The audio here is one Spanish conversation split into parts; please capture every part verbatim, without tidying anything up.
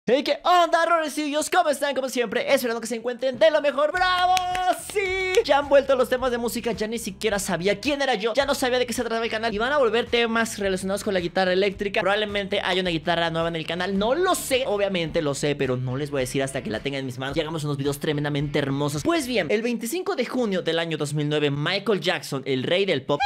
Hey, ¿qué onda, rorecillos? ¿Cómo están? Como siempre, esperando que se encuentren de lo mejor. ¡Bravo! ¡Sí! Ya han vuelto los temas de música. Ya ni siquiera sabía quién era yo. Ya no sabía de qué se trataba el canal. Y van a volver temas relacionados con la guitarra eléctrica. Probablemente haya una guitarra nueva en el canal. No lo sé. Obviamente lo sé, pero no les voy a decir hasta que la tenga en mis manos. Y hagamos unos videos tremendamente hermosos. Pues bien, el veinticinco de junio del año dos mil nueve, Michael Jackson, el rey del pop,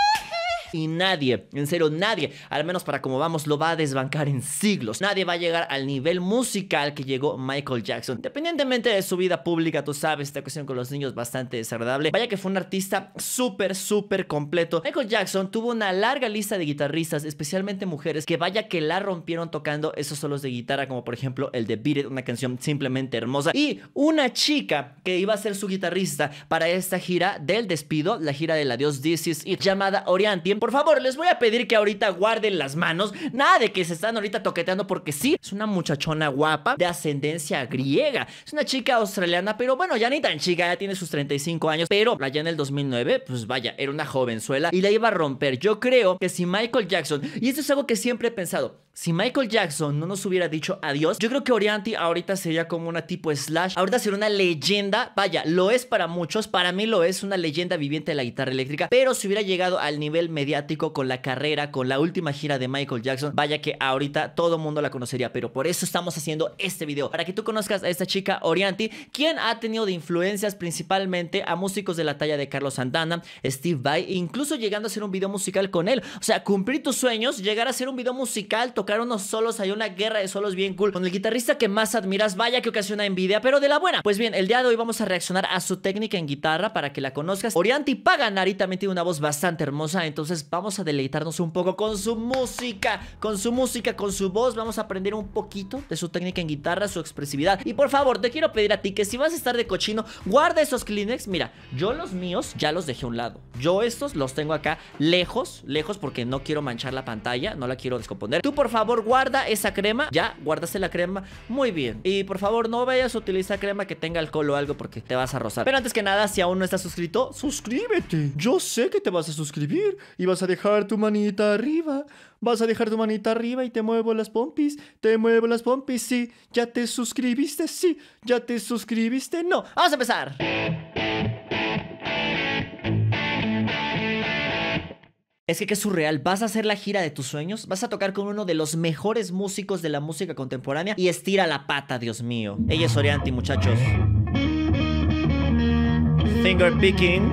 y nadie, en serio nadie, al menos para como vamos, lo va a desbancar en siglos. Nadie va a llegar al nivel musical que llegó Michael Jackson. Independientemente de su vida pública, tú sabes, esta cuestión con los niños bastante desagradable. Vaya que fue un artista súper, súper completo. Michael Jackson tuvo una larga lista de guitarristas, especialmente mujeres, que vaya que la rompieron tocando esos solos de guitarra, como por ejemplo el de Beat It, una canción simplemente hermosa. Y una chica que iba a ser su guitarrista para esta gira del despido, la gira del adiós, This Is It, llamada Orianti. Por favor, les voy a pedir que ahorita guarden las manos. Nada de que se están ahorita toqueteando, porque sí, es una muchachona guapa de ascendencia griega. Es una chica australiana, pero bueno, ya ni tan chica, ya tiene sus treinta y cinco años. Pero allá en el dos mil nueve, pues vaya, era una jovenzuela y la iba a romper. Yo creo que si Michael Jackson, y esto es algo que siempre he pensado, si Michael Jackson no nos hubiera dicho adiós, yo creo que Orianti ahorita sería como una tipo Slash. Ahorita sería una leyenda. Vaya, lo es para muchos. Para mí lo es, una leyenda viviente de la guitarra eléctrica. Pero si hubiera llegado al nivel mediático con la carrera, con la última gira de Michael Jackson, vaya que ahorita todo el mundo la conocería. Pero por eso estamos haciendo este video, para que tú conozcas a esta chica Orianti, quien ha tenido de influencias principalmente a músicos de la talla de Carlos Santana, Steve Vai, incluso llegando a hacer un video musical con él. O sea, cumplir tus sueños, llegar a hacer un video musical, tocar unos solos, hay una guerra de solos bien cool con el guitarrista que más admiras. Vaya que ocasiona envidia, pero de la buena. Pues bien, el día de hoy vamos a reaccionar a su técnica en guitarra para que la conozcas. Orianti para ganar, y también tiene una voz bastante hermosa, entonces vamos a deleitarnos un poco con su música, con su música, con su voz. Vamos a aprender un poquito de su técnica en guitarra, su expresividad. Y por favor, te quiero pedir a ti que si vas a estar de cochino, guarda esos Kleenex. Mira, yo los míos ya los dejé a un lado. Yo estos los tengo acá lejos, lejos, porque no quiero manchar la pantalla, no la quiero descomponer. Tú por favor guarda esa crema. Ya, guardaste la crema, muy bien. Y por favor no vayas a utilizar crema que tenga alcohol o algo, porque te vas a rozar. Pero antes que nada, si aún no estás suscrito, suscríbete. Yo sé que te vas a suscribir y vas a dejar tu manita arriba. Vas a dejar tu manita arriba y te muevo las pompis. Te muevo las pompis, sí. ¿Ya te suscribiste? Sí. ¿Ya te suscribiste? No. Vamos a empezar. Es que qué surreal, vas a hacer la gira de tus sueños, vas a tocar con uno de los mejores músicos de la música contemporánea y estira la pata, Dios mío. Ella es Orianti, muchachos. Finger picking.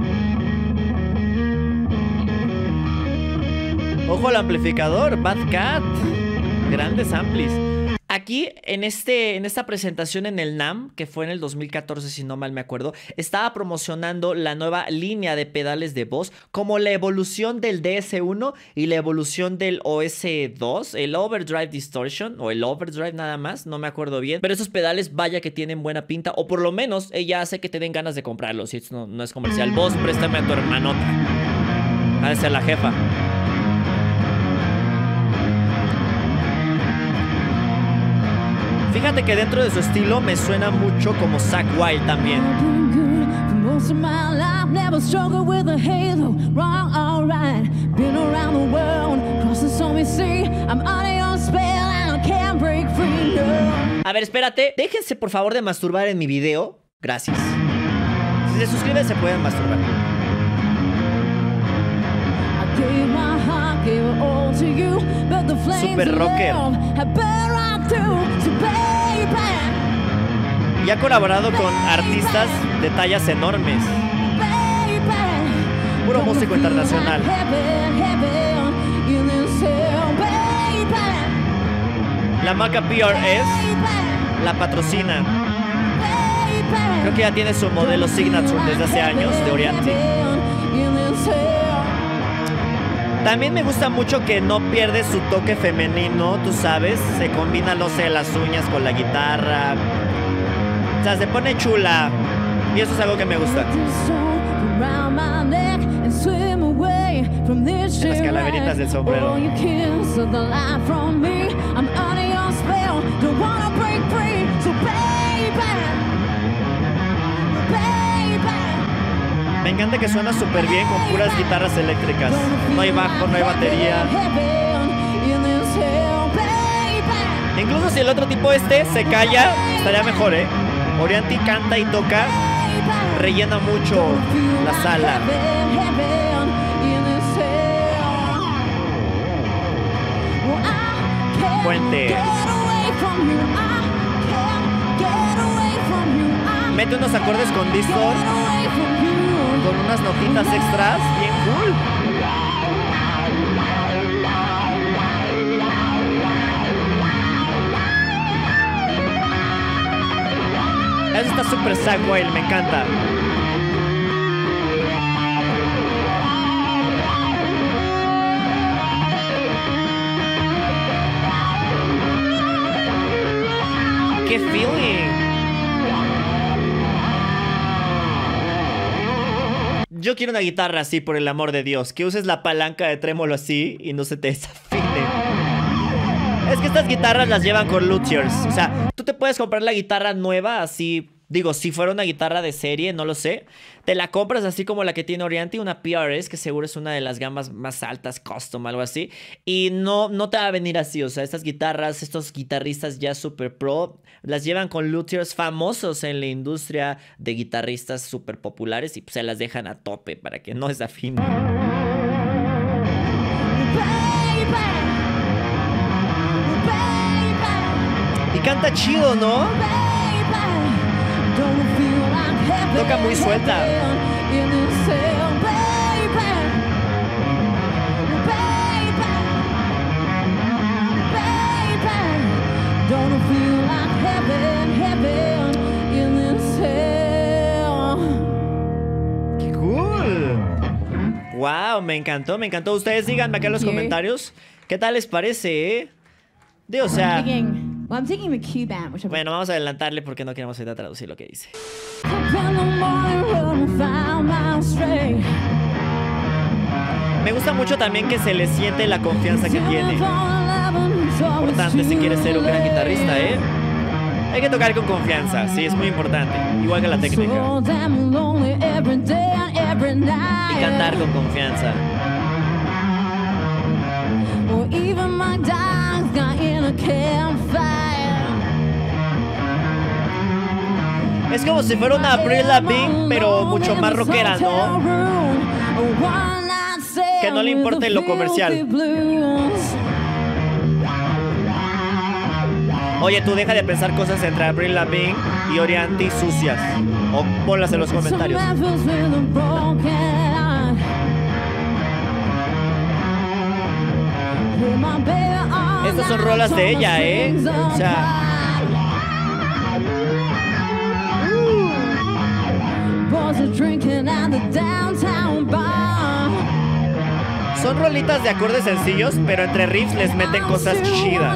Ojo al amplificador, Bad Cat. Grandes amplis. Aquí, en, este, en esta presentación en el NAMM, que fue en el dos mil catorce, si no mal me acuerdo, estaba promocionando la nueva línea de pedales de voz, como la evolución del D S uno y la evolución del O S dos, el Overdrive Distortion, o el Overdrive nada más, no me acuerdo bien. Pero esos pedales, vaya que tienen buena pinta, o por lo menos ella hace que te den ganas de comprarlos, y esto no, no es comercial. Vos, préstame a tu hermanota. Ha de ser la jefa. Fíjate que dentro de su estilo me suena mucho como Zakk Wylde también. A ver, espérate. Déjense por favor de masturbar en mi video. Gracias. Si se suscriben se pueden masturbar. Super rocker. Y ha colaborado con artistas de tallas enormes. Puro músico internacional. La marca P R S la patrocina. Creo que ya tiene su modelo Signature desde hace años de Orianti. También me gusta mucho que no pierde su toque femenino, tú sabes. Se combina, no sé, las uñas con la guitarra. O sea, se pone chula. Y eso es algo que me gusta. Las calaveritas del sombrero. Me encanta que suena súper bien con puras guitarras eléctricas. No hay bajo, no hay batería. Incluso si el otro tipo este se calla, estaría mejor, ¿eh? Orianti canta y toca, rellena mucho la sala. Puente. Mete unos acordes con distort, con unas notitas extras, bien cool. Eso está súper Zack Wild, me encanta. ¡Qué feeling! Yo quiero una guitarra así, por el amor de Dios. Que uses la palanca de trémolo así y no se te desafine. Es que estas guitarras las llevan con luthiers. O sea, tú te puedes comprar la guitarra nueva así. Digo, si fuera una guitarra de serie, no lo sé. Te la compras así como la que tiene Orianti, una P R S, que seguro es una de las gamas más altas, custom, algo así. Y no, no te va a venir así. O sea, estas guitarras, estos guitarristas ya super pro, las llevan con luthiers famosos en la industria de guitarristas super populares y pues se las dejan a tope para que no desafinen. Y canta chido, ¿no? Toca muy suelta. ¡Qué cool! Wow, me encantó, me encantó. Ustedes díganme acá en los comentarios qué tal les parece, ¿eh? De, o sea... Well, I'm taking the key band, which bueno, vamos a adelantarle porque no queremos ahorita traducir lo que dice. Me gusta mucho también que se le siente la confianza que tiene. Importante si quieres ser un gran guitarrista, ¿eh? Hay que tocar con confianza, sí, es muy importante. Igual que la técnica. Y cantar con confianza. Es como si fuera una Avril Lavigne, pero mucho más rockera, ¿no? Que no le importe lo comercial. Oye, tú deja de pensar cosas entre Avril Lavigne y Orianti sucias. O ponlas en los comentarios. Estas son rolas de ella, ¿eh? O sea... Son rolitas de acordes sencillos, pero entre riffs les meten cosas chidas.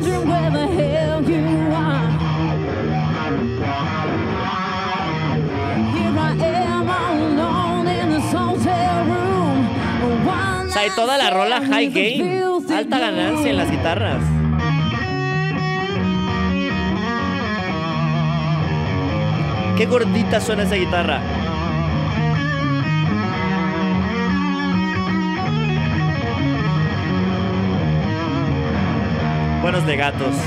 O sea, y toda la rola high gain, alta ganancia en las guitarras. Qué gordita suena esa guitarra. Buenos legatos.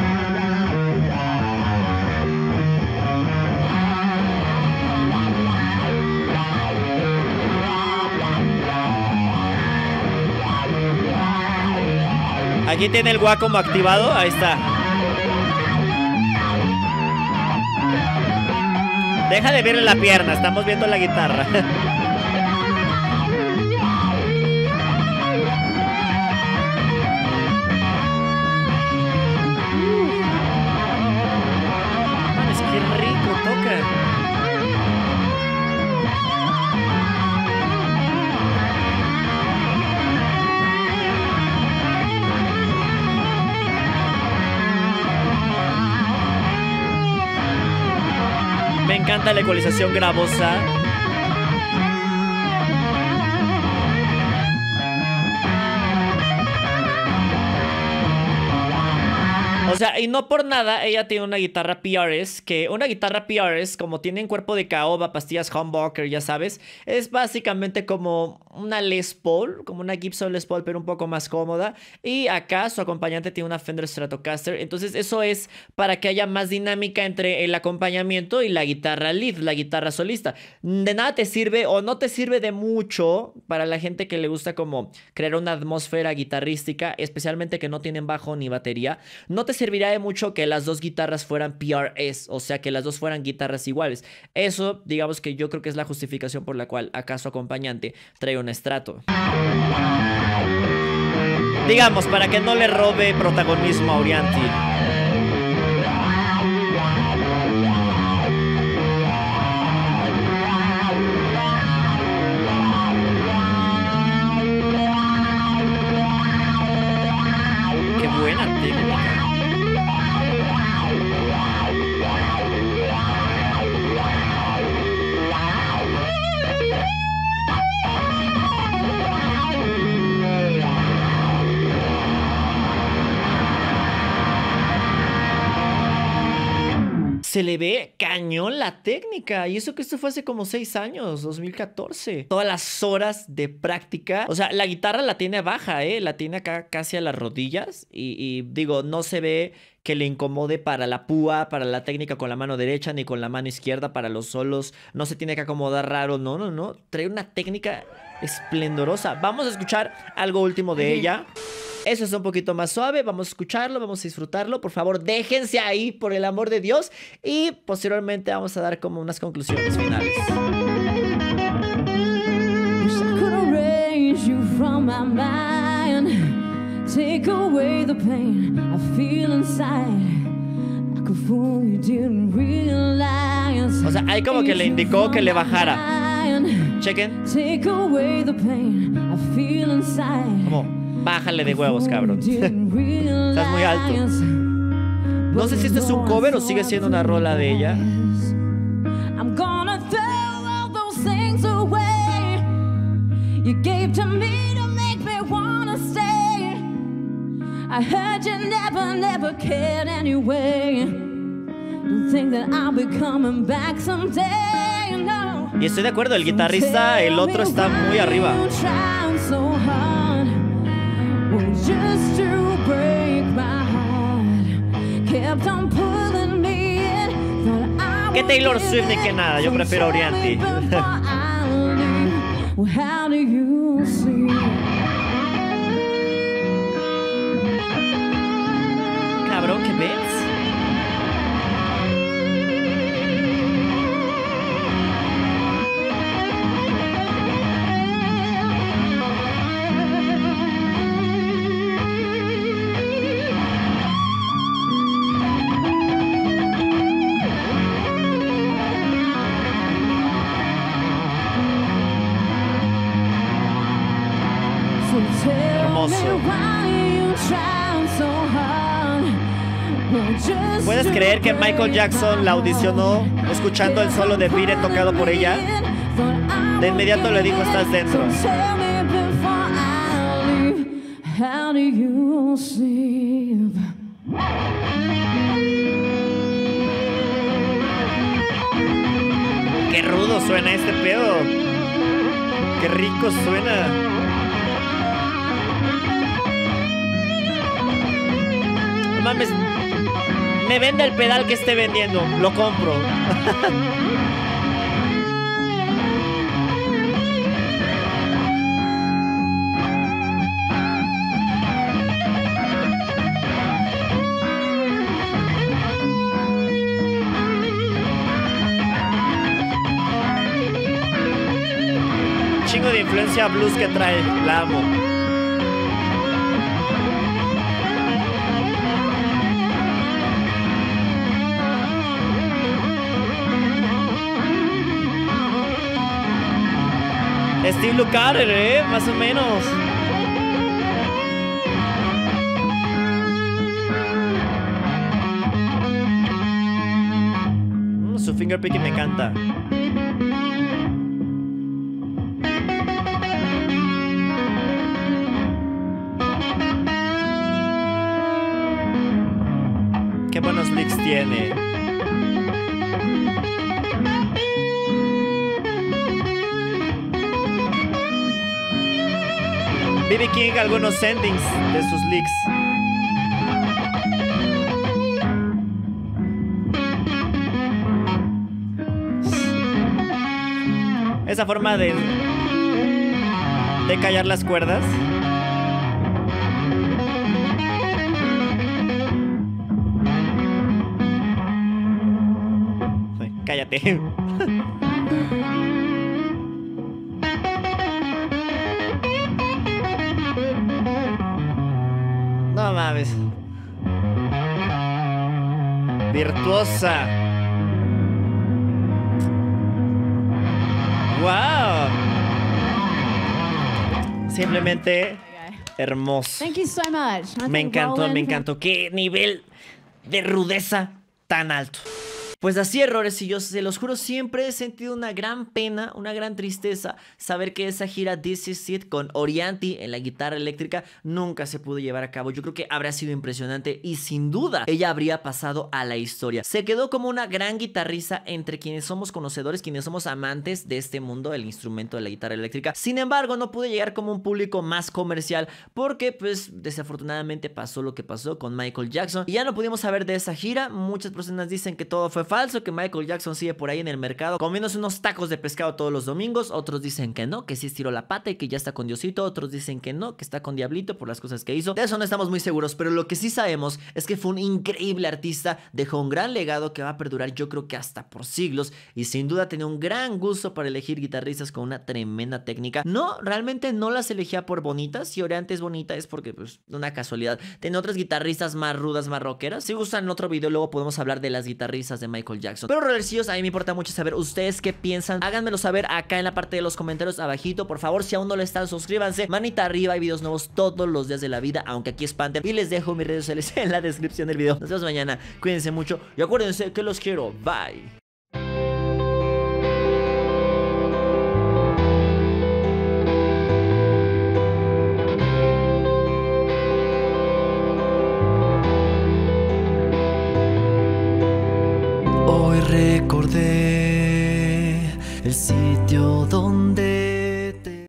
Aquí tiene el Wacom activado, ahí está. Deja de verle la pierna, estamos viendo la guitarra. Mames, qué rico toca. Me encanta la ecualización gravosa. O sea, y no por nada, ella tiene una guitarra P R S, que una guitarra P R S, como tiene en cuerpo de caoba, pastillas humbucker, ya sabes, es básicamente como una Les Paul, como una Gibson Les Paul, pero un poco más cómoda. Y acá su acompañante tiene una Fender Stratocaster, entonces eso es para que haya más dinámica entre el acompañamiento y la guitarra lead, la guitarra solista. De nada te sirve o no te sirve de mucho para la gente que le gusta como crear una atmósfera guitarrística, especialmente que no tienen bajo ni batería. No te serviría de mucho que las dos guitarras fueran P R S, o sea, que las dos fueran guitarras iguales. Eso, digamos que yo creo que es la justificación por la cual acá su acompañante trae un Strato. Digamos, para que no le robe protagonismo a Orianti. Qué buena técnica. Se le ve cañón la técnica. Y eso que esto fue hace como seis años, dos mil catorce. Todas las horas de práctica. O sea, la guitarra la tiene baja, ¿eh? La tiene acá casi a las rodillas. Y, y digo, no se ve que le incomode para la púa, para la técnica con la mano derecha, ni con la mano izquierda para los solos. No se tiene que acomodar raro. No, no, no. Trae una técnica esplendorosa. Vamos a escuchar algo último de ella. Eso es un poquito más suave, vamos a escucharlo, vamos a disfrutarlo. Por favor, déjense ahí, por el amor de Dios. Y posteriormente vamos a dar como unas conclusiones finales. O sea, ahí como que le indicó que le bajara. Chequen. Como, bájale de huevos, cabrón. Estás muy alto. No sé si este es un cover o sigue siendo una rola de ella. Y estoy de acuerdo, el guitarrista, el otro está muy arriba. Just to break my heart, kept on pulling me in. Que Taylor Swift ni que nada, yo prefiero a Orianti. Cabrón, ¿qué ves? Hermoso. ¿Puedes creer que Michael Jackson la audicionó escuchando el solo de Beat It tocado por ella? De inmediato le dijo, estás dentro. Qué rudo suena este pedo. Qué rico suena. No mames. Me vende el pedal que esté vendiendo. Lo compro. Chingo de influencia blues que trae. La amo. Steve Lukather, eh, más o menos. Mm, su fingerpicking me encanta. lyrics tiene. B B King, algunos endings de sus leaks. Esa forma de de callar las cuerdas. Ay, cállate. No mames. Virtuosa. Wow. Simplemente hermoso. Thank you so much. I Me think encantó, Roland me can- encantó. Qué nivel de rudeza tan alto. Pues así, errores, y yo se los juro, siempre he sentido una gran pena, una gran tristeza saber que esa gira This Is It con Orianty en la guitarra eléctrica nunca se pudo llevar a cabo. Yo creo que habría sido impresionante y sin duda ella habría pasado a la historia. Se quedó como una gran guitarrista entre quienes somos conocedores, quienes somos amantes de este mundo, el instrumento de la guitarra eléctrica. Sin embargo, no pude llegar como un público más comercial porque pues desafortunadamente pasó lo que pasó con Michael Jackson y ya no pudimos saber de esa gira. Muchas personas dicen que todo fue falso, que Michael Jackson sigue por ahí en el mercado comiéndose unos tacos de pescado todos los domingos. Otros dicen que no, que sí estiró la pata y que ya está con Diosito. Otros dicen que no, que está con Diablito por las cosas que hizo. De eso no estamos muy seguros, pero lo que sí sabemos es que fue un increíble artista, dejó un gran legado que va a perdurar yo creo que hasta por siglos y sin duda tenía un gran gusto para elegir guitarristas con una tremenda técnica. No, realmente no las elegía por bonitas. Si Orianty es bonita es porque pues una casualidad. Tiene otras guitarristas más rudas, más rockeras. Si gustan en otro video luego podemos hablar de las guitarristas de Michael Jackson. Pero rolercillos, a mí me importa mucho saber ustedes qué piensan. Háganmelo saber acá en la parte de los comentarios abajito. Por favor, si aún no lo están, suscríbanse. Manita arriba, hay videos nuevos todos los días de la vida, aunque aquí espanten. Y les dejo mis redes sociales en la descripción del video. Nos vemos mañana, cuídense mucho y acuérdense que los quiero. Bye. Hoy recordé el sitio donde